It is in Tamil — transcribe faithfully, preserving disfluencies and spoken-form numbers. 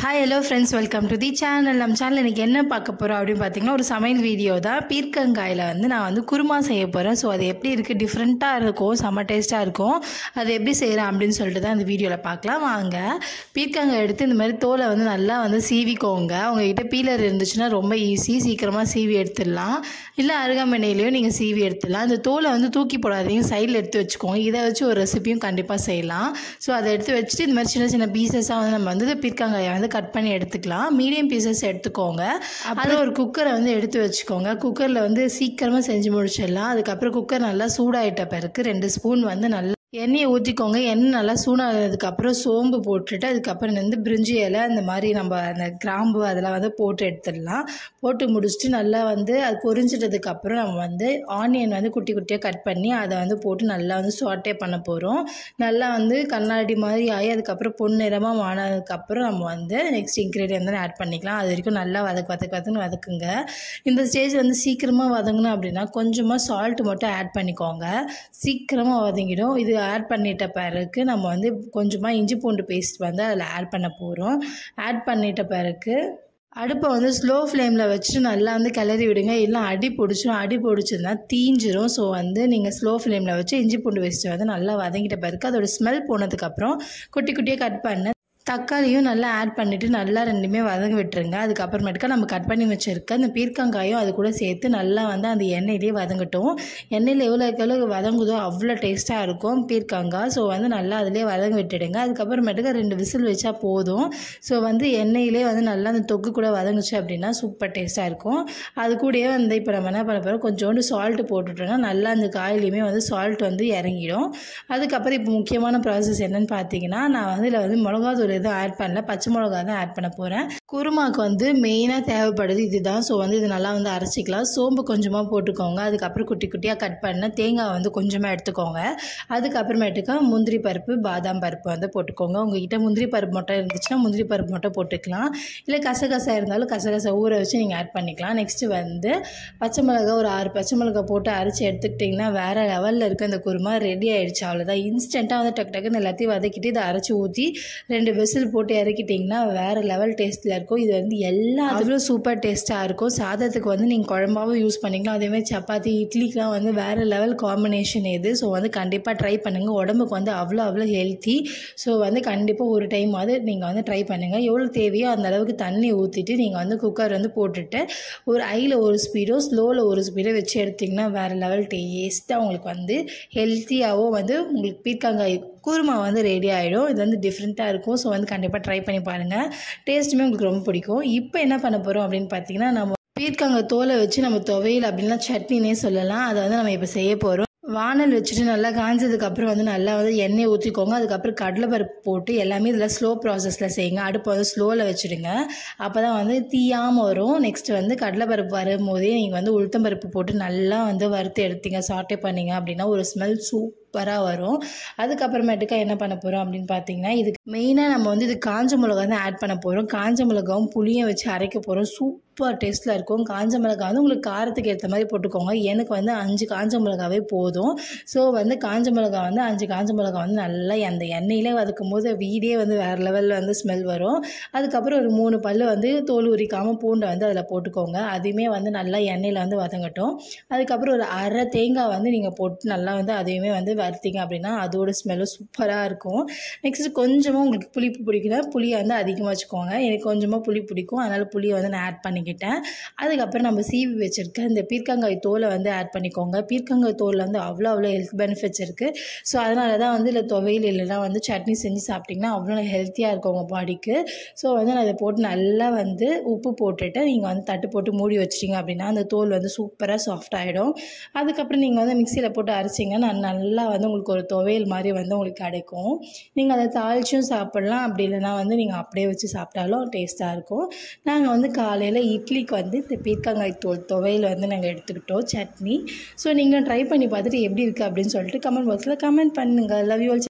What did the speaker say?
Hi hello friends, welcome to the channel. நம்ம சேனல் இன்றைக்கி என்ன பார்க்க போகிறோம் அப்படின்னு பார்த்தீங்கன்னா, ஒரு சமையல் வீடியோ தான். பீர்க்கங்காயில் வந்து நான் வந்து குருமா செய்ய போகிறேன். ஸோ அது எப்படி இருக்குது, டிஃப்ரெண்ட்டாக இருக்கும், செம்ம டேஸ்ட்டாக இருக்கும். அது எப்படி செய்கிறேன் அப்படின்னு சொல்லிட்டு தான் இந்த வீடியோவில் பார்க்கலாம் வாங்க. பீர்க்கங்காய் எடுத்து இந்த மாதிரி தோலை வந்து நல்லா வந்து சீவிக்கோங்க. உங்கள்கிட்ட பீலர் இருந்துச்சுன்னா ரொம்ப ஈஸி, சீக்கிரமாக சீவி எடுத்துடலாம். இல்லை அருகாமனையிலையும் நீங்கள் சீவி எடுத்துடலாம். இந்த தோலை வந்து தூக்கி போடாதீங்க, சைடில் எடுத்து வச்சுக்கோங்க. இதை வச்சு ஒரு ரெசிபியும் கண்டிப்பாக செய்யலாம். ஸோ அதை எடுத்து வச்சுட்டு இந்த மாதிரி சின்ன சின்ன பீசஸாக வந்து நம்ம வந்து பீர்க்கங்காயை வந்து கட் பண்ணி எடுத்துக்கலாம். மீடியம் பீசஸ் எடுத்துக்கோங்க. அப்புறம் ஒரு குக்கரை வந்து எடுத்து வச்சுக்கோங்க. குக்கரில் வந்து சீக்கிரமாக செஞ்சு முடிச்சிடலாம். அதுக்கப்புறம் குக்கர் நல்லா சூடாயிட்ட பிறகு ரெண்டு ஸ்பூன் வந்து நல்லா எண்ணெயை ஊற்றிக்கோங்க. எண்ணெய் நல்லா சூடானதுக்கப்புறம் சோம்பு போட்டுட்டு அதுக்கப்புறம் வந்து பிரிஞ்சி இலை அந்த மாதிரி நம்ம அந்த கிராம்பு அதெல்லாம் வந்து போட்டு எடுத்துடலாம். போட்டு முடிச்சுட்டு நல்லா வந்து அது பொரிஞ்சிட்டதுக்கப்புறம் நம்ம வந்து ஆனியன் வந்து குட்டி குட்டியாக கட் பண்ணி அதை வந்து போட்டு நல்லா வந்து சாட்டே பண்ண போகிறோம். நல்லா வந்து கண்ணாடி மாதிரி ஆகி அதுக்கப்புறம் பொன்னிறமாக ஆனதுக்கப்புறம் நம்ம வந்து நெக்ஸ்ட் இன்க்ரீடியன்ட் வந்து ஆட் பண்ணிக்கலாம். அது வரைக்கும் நல்லா வதக்கு வதக்கு வதக்குன்னு வதக்குங்க. இந்த ஸ்டேஜ் வந்து சீக்கிரமாக வதங்கணும் அப்படின்னா கொஞ்சமாக சால்ட் மட்டும் ஆட் பண்ணிக்கோங்க. சீக்கிரமாக வதங்கிடும். இது ஆட் பண்ணிட்ட பிறகு நம்ம வந்து கொஞ்சமாக இஞ்சி பூண்டு பேஸ்ட் வந்து அதில் ஆட் பண்ண போகிறோம். ஆட் பண்ணிட்ட பிறகு அடுப்பை வந்து ஸ்லோ ஃப்ளேமில் வச்சுட்டு நல்லா வந்து கிளறி விடுங்க. இல்லை அடி பிடிச்சிடும். அடி பிடிச்சதுன்னா தீஞ்சிரும். ஸோ வந்து நீங்கள் ஸ்லோ ஃப்ளேமில் வச்சு இஞ்சி பூண்டு பேஸ்ட்டு வந்து நல்லா வதங்கிட்ட பிறகு அதோட ஸ்மெல் போனதுக்கப்புறம் குட்டி குட்டியாக கட் பண்ண தக்காளியும் நல்லா ஆட் பண்ணிவிட்டு நல்லா ரெண்டுமே வதங்க விட்டுருங்க. அதுக்கப்புறமேட்டுக்கா நம்ம கட் பண்ணி வச்சுருக்க அந்த பீர்க்கங்காயும் அது கூட சேர்த்து நல்லா வந்து அந்த எண்ணெயிலே வதங்கட்டும். எண்ணெயில் எவ்வளோ எவ்வளோ வதங்குதோ அவ்வளோ டேஸ்ட்டாக இருக்கும் பீர்க்கங்காய். ஸோ வந்து நல்லா அதிலே வதங்க விட்டுடுங்க. அதுக்கப்புறமேட்டுக்கா ரெண்டு விசில் வச்சா போதும். ஸோ வந்து எண்ணெயிலே வந்து நல்லா அந்த தொக்கு கூட வதங்குச்சு அப்படின்னா சூப்பர் டேஸ்ட்டாக இருக்கும். அது கூடயே வந்து இப்போ நம்ம என்ன பண்ண போகிறோம், கொஞ்சோண்டு சால்ட்டு போட்டுட்டோன்னா நல்லா அந்த காயிலையுமே வந்து சால்ட் வந்து இறங்கிடும். அதுக்கப்புறம் இப்போ முக்கியமான ப்ராசஸ் என்னென்னு பார்த்தீங்கன்னா, நான் வந்து இதில் வந்து மிளகாத்தூள் எதுவும் ஆட் பண்ணல, பச்சை மிளகா தான் ஆட் பண்ண போகிறேன். குருமாவுக்கு வந்து மெயினாக தேவைப்படுது இதுதான். ஸோ வந்து இது நல்லா வந்து அரைச்சிக்கலாம். சோம்பு கொஞ்சமாக போட்டுக்கோங்க. அதுக்கப்புறம் குட்டி குட்டியாக கட் பண்ண தேங்காய் வந்து கொஞ்சமாக எடுத்துக்கோங்க. அதுக்கப்புறமேட்டுக்கா முந்திரி பருப்பு பாதாம் பருப்பு வந்து போட்டுக்கோங்க. உங்கள்கிட்ட முந்திரி பருப்பு மட்டும் இருந்துச்சுன்னா முந்திரி பருப்பு மட்டும் போட்டுக்கலாம். இல்லை கசகசா இருந்தாலும் கசகசா ஊற வச்சு நீங்கள் ஆட் பண்ணிக்கலாம். நெக்ஸ்ட்டு வந்து பச்சை மிளகா ஒரு ஆறு பச்சை மிளகா போட்டு அரைச்சி எடுத்துக்கிட்டிங்கன்னா வேறு லெவலில் இருக்க இந்த குருமா ரெடி ஆகிடுச்சு. அவ்வளோதான். இன்ஸ்டண்ட்டாக வந்து டக்கு டக்குன்னு எல்லாத்தையும் வதக்கிட்டு இதை அரைச்சி ஊற்றி ரெண்டு விசில் போட்டு இறக்கிட்டிங்கன்னா வேறு லெவல் டேஸ்ட்டில் இருக்கும். இது வந்து எல்லா அவ்வளோ சூப்பர் டேஸ்ட்டாக இருக்கும். சாதத்துக்கு வந்து நீங்கள் குழம்பாவும் யூஸ் பண்ணிக்கலாம். அதேமாதிரி சப்பாத்தி இட்லிக்கெலாம் வந்து வேறு லெவல் காம்பினேஷன் இது. ஸோ வந்து கண்டிப்பாக ட்ரை பண்ணுங்கள். உடம்புக்கு வந்து அவ்வளோ அவ்வளோ ஹெல்த்தி. ஸோ வந்து கண்டிப்பாக ஒரு டைம் அது நீங்கள் வந்து ட்ரை பண்ணுங்கள். எவ்வளோ தேவையோ அந்த அளவுக்கு தண்ணி ஊற்றிட்டு நீங்கள் வந்து குக்கர் வந்து போட்டுட்டு ஒரு ஐயில் ஒரு ஸ்பீடோ ஸ்லோவில் ஒரு ஸ்பீடோ வச்சு எடுத்திங்கன்னா வேறு லெவல் டேஸ்ட்டாக உங்களுக்கு வந்து ஹெல்த்தியாகவும் வந்து உங்களுக்கு பீர்க்கங்காய் குருமா வந்து ரெடி ஆகிடும். இது வந்து டிஃப்ரெண்ட்டாக இருக்கும். ஸோ வந்து கண்டிப்பாக ட்ரை பண்ணி பாருங்கள். டேஸ்ட்டுமே உங்களுக்கு ரொம்ப பிடிக்கும். இப்போ என்ன பண்ண போகிறோம் அப்படின்னு பார்த்தீங்கன்னா, நம்ம பீர்க்கங்காய் தோலை வச்சு நம்ம துவையல் அப்படின்னா சட்னினே சொல்லலாம். அதை வந்து நம்ம இப்போ செய்ய போகிறோம். வானல் வச்சுட்டு நல்லா காய்ஞ்சதுக்கப்புறம் வந்து நல்லா வந்து எண்ணெய் ஊற்றிக்கோங்க. அதுக்கப்புறம் கடலைப்பருப்பு போட்டு எல்லாமே இதில் ஸ்லோ ப்ராசஸில் செய்யுங்க. அடுப்பை வந்து ஸ்லோவில் வச்சுடுங்க. அப்போ தான் வந்து தீயாமல் வரும். நெக்ஸ்ட் வந்து கடலைப்பருப்பு வரும்போதே நீங்கள் வந்து உளுத்தம்பருப்பு போட்டு நல்லா வந்து வறுத்து எடுத்தீங்க, சாட்டே பண்ணிங்க அப்படின்னா ஒரு ஸ்மெல் சூப்பராக வரும். அதுக்கப்புறமேட்டுக்கா என்ன பண்ண போகிறோம் அப்படின்னு பார்த்தீங்கன்னா, இதுக்கு மெயினாக நம்ம வந்து இது காஞ்ச மிளகா தான் ஆட் பண்ண போகிறோம். காஞ்ச மிளகாவும் புளியும் வச்சு அரைக்க போகிறோம். சூப்பர் டேஸ்ட்டில் இருக்கும். காஞ்ச மிளகா வந்து உங்களுக்கு காரத்துக்கு ஏற்ற மாதிரி போட்டுக்கோங்க. எனக்கு வந்து அஞ்சு காஞ்ச மிளகாவே போதும். ஸோ வந்து காஞ்ச மிளகா வந்து அஞ்சு காஞ்ச மிளகா வந்து நல்லா அந்த எண்ணெயிலே வதக்கும் போது வீடே வந்து வேறு லெவலில் வந்து ஸ்மெல் வரும். அதுக்கப்புறம் ஒரு மூணு பல் வந்து தோல் உரிக்காமல் பூண்டை வந்து அதில் போட்டுக்கோங்க. அதையுமே வந்து நல்லா எண்ணெயில் வந்து வதங்கட்டும். அதுக்கப்புறம் ஒரு அரை தேங்காய் வந்து நீங்கள் போட்டு நல்லா வந்து அதையுமே வந்து வறுத்தீங்க அப்படின்னா அதோட ஸ்மெல்லும் சூப்பராக இருக்கும். நெக்ஸ்ட்டு கொஞ்சமாக உங்களுக்கு புளிப்பு பிடிக்குன்னா புளியை வந்து அதிகமாக வச்சுக்கோங்க. எனக்கு கொஞ்சமாக புளி பிடிக்கும், அதனால் புளியை வந்து நான் ஆட் பண்ணிக்கிட்டேன். அதுக்கப்புறம் நம்ம சீவி வச்சுருக்க இந்த பீர்க்கங்காய் தோலை வந்து ஆட் பண்ணிக்கோங்க. பீர்க்கங்காய் தோலில் வந்து அவ்வளோ அவ்வளோ ஹெல்த் பெனிஃபிட்ஸ் இருக்குது. ஸோ அதனால தான் வந்து இல்லை துவையல் இல்லைனா வந்து சட்னி செஞ்சு சாப்பிட்டிங்கன்னா அவ்வளோ ஹெல்த்தியாக இருக்கும் உங்கள் பாடிக்கு. ஸோ வந்து நான் அதை போட்டு நல்லா வந்து உப்பு போட்டுட்டு நீங்கள் வந்து தட்டு போட்டு மூடி வச்சிட்டிங்க அப்படின்னா அந்த தோல் வந்து சூப்பராக சாஃப்ட் ஆகிடும். அதுக்கப்புறம் நீங்கள் வந்து மிக்சியில் போட்டு அரைச்சிங்கன்னா நல்லா வந்து உங்களுக்கு ஒரு துவையல் மாதிரி வந்து உங்களுக்கு கிடைக்கும். நீங்கள் அதை தாளிச்சும் சாப்பிட்லாம். அப்படி இல்லைனா வந்து நீங்கள் அப்படியே வச்சு சாப்பிட்டாலும் டேஸ்ட்டாக இருக்கும். நாங்கள் வந்து காலையில் இட்லிக்கு வந்து இந்த பீர்க்கங்காய் தோல் துவையல் வந்து நாங்கள் எடுத்துக்கிட்டோம் சட்னி. ஸோ நீங்கள் ட்ரை பண்ணி பார்த்துட்டு எப்படி இருக்குது அப்படின்னு சொல்லிட்டு கமெண்ட் பாக்ஸில் கமெண்ட் பண்ணுங்கள். Love you all.